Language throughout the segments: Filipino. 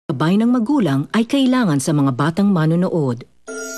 Gabay ng magulang ay kailangan sa mga batang manonood.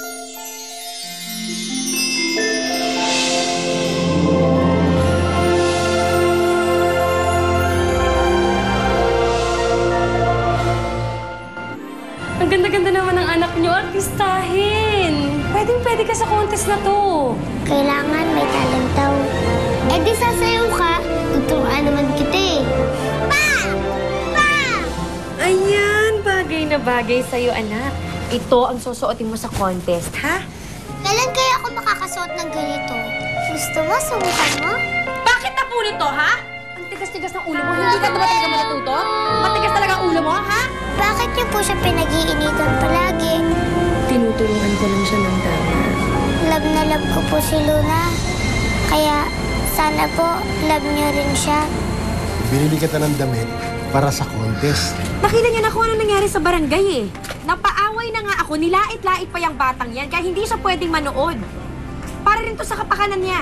Ang ganda-ganda naman ng anak niyo, artistahin. Pwedeng-pwede ka sa contest na to. Kailangan may talent daw. Eh di sasayaw ka, tuturuan naman kita eh. Pa! Pa! Ayan, bagay na bagay sa'yo, anak. Ito ang susuotin mo sa contest, ha? Kailan kaya ako makakasuot ng ganito? Gusto mo, subukan mo? Bakit na po nito, ha? Ang tigas-tigas ng ulo mo. Hindi ka ba talaga matututo? Matigas talaga ang ulo mo, ha? Bakit niyo po siya pinag-iinitan palagi? Tinuturuan ko lang siya ng tama. Love na love ko po si Luna. Kaya sana po love niyo rin siya. Binili kita ng damit para sa contest. Nakita niyo na kung ano nangyari sa barangay eh. Napaaway na nga ako, nilait-lait pa yung batang yan, kaya hindi siya pwedeng manood. Para rin to sa kapakanan niya.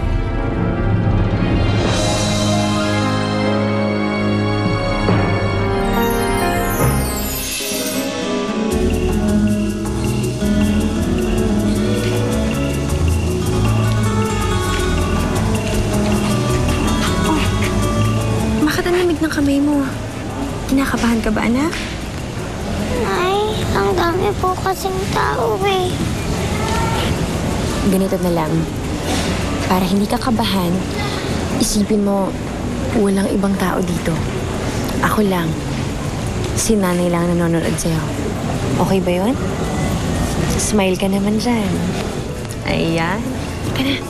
Bakit ang lamig ng kamay mo? Kinakabahan ka ba, anak? Ay, ang dami po kasing tao eh. Ganito na lang. Para hindi ka kabahan, isipin mo, walang ibang tao dito. Ako lang. Si nanay lang nanonood sa'yo. Okay ba yun? Smile ka naman dyan. Ayan. Ka na.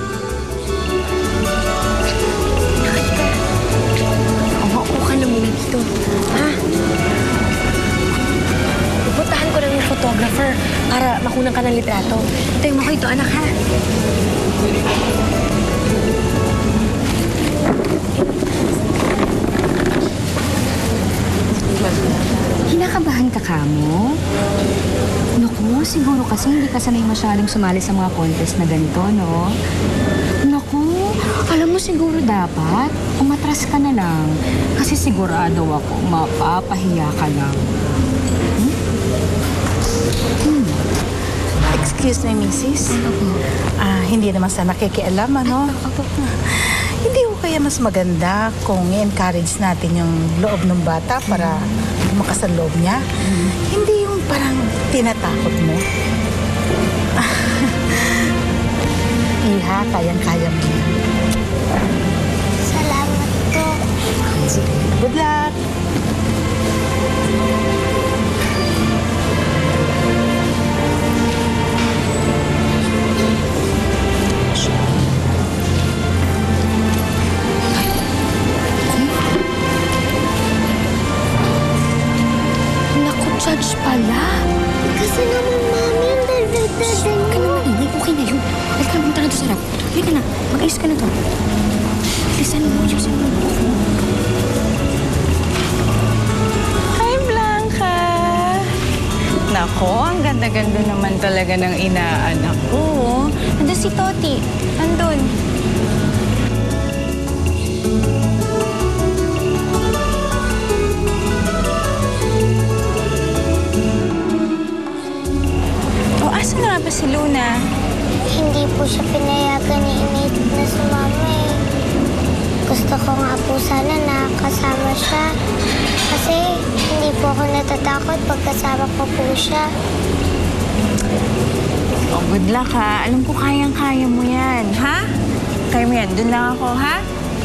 Maupo ka na muna dito. Ha? Pupuntahan ko lang yung photographer para makunan ka ng litrato. Tayo mo ko ito, anak, ha? Kinakabahan ka kamo? Naku, siguro kasi hindi ka sanay masyadong sumali sa mga contest na ganito, no? Naku, alam mo siguro dapat umatras ka na lang. Kasi sigurado ako mapapahiya ka lang. Excuse me, Mrs. Hindi naman sa nakikialam, ano? Hindi ko kaya mas maganda kung i-encourage natin yung loob ng bata para lumakas ang loob niya. Hindi yung parang tinatakot mo. Iha, kayang-kaya mo. Salamat po. Good luck! Naku, judge pala. Kasi naman, Mami, ang daldal-daldal Ka mo. naman, hindi. Okay na yun. Halika na, punta na doon sa harap. Halika na. Mag-ayos ka na to. Bilisan mo, ayusin mo. Hi, Blanca! Nako, ang ganda-ganda naman talaga ng inaanak ko. Nandun si Toti. Nandun. O, asa na nga ba si Luna? Hindi po siya pinayagan ni Init na sumama eh. Gusto ko nga po sana na kasama siya. Kasi hindi po ako natatakot pag kasama ko po siya. O, good luck ha. Alam ko kayang-kaya mo yan, ha? Kaya mo yan. Doon lang ako, ha?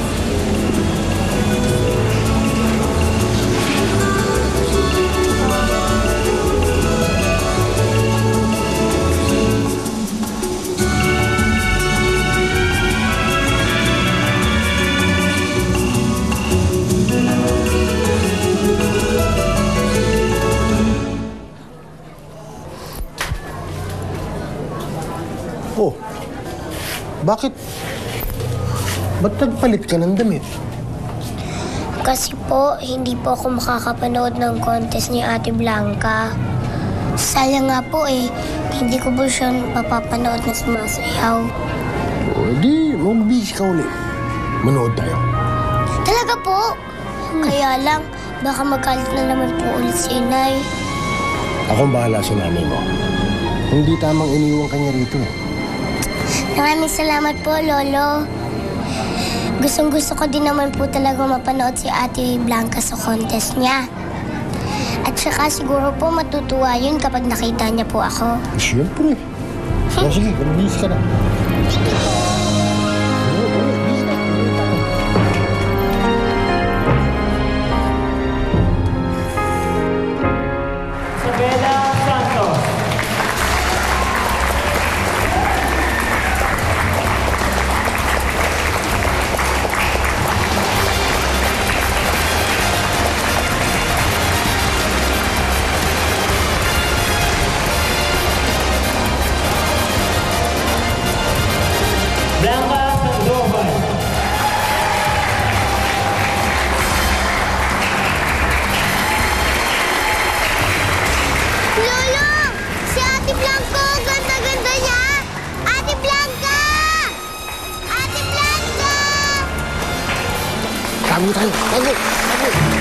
Oh, bakit? Ba't nagpalit ka ng damit? Kasi po, hindi po ako makakapanood ng contest ni Ate Blanca. Sayang nga po eh, hindi ko po siya mapapanood na sumasayaw. O, di, magbihis ka ulit. Manood tayo. Talaga po? Kaya lang, Baka magalit na naman po ulit si inay. Akong bahala sa nanay mo. Hindi tamang iniwan kanya rito. Maraming salamat po, Lolo. Gustong-gusto ko din naman po talaga mapanood si Ate Blanca sa contest niya. At saka siguro po matutuwa yun kapag nakita niya po ako. Siyempre. O sige, gumalis ka na. Isabela Santos. Blanca Sandoval. Lolo! Si Ate Blanca! Ganda-ganda niya! Ate Blanca! Ate Blanca! Tago tayo, tago, tago.